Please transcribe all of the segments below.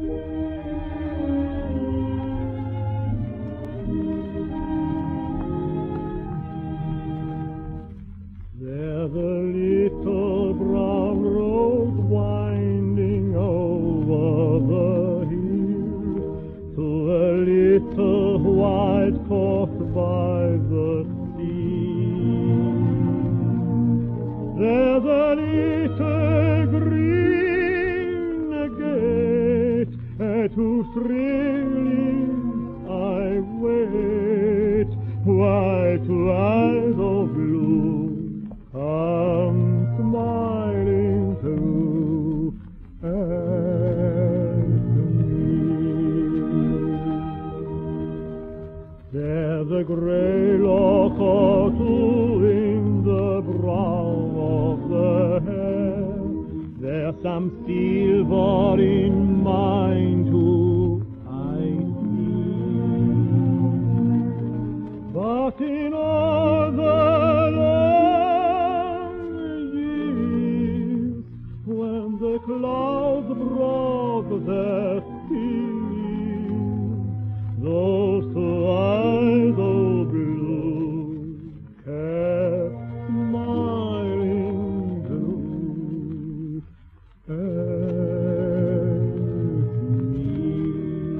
There's a little brown road winding over the hill to a little white court by the sea. There's a little green gate at whose railing I wait, white eyes of blue come smiling through at me. There's a grey lock or two in the brown of the hair. There's some silver in mine too, I see. But in all the long years, when the clouds broke their speed, those two eyes of blue kept smiling through at me.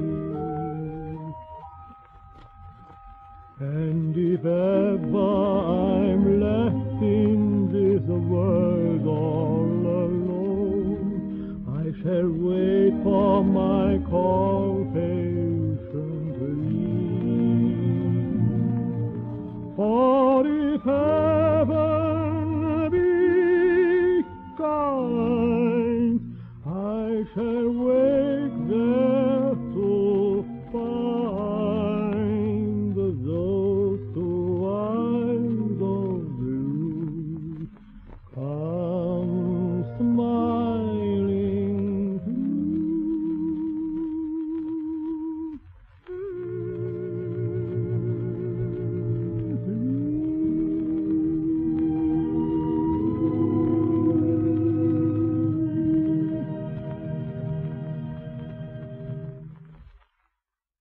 And if ever I'm left in this world all alone, I shall wait for my call patiently. For if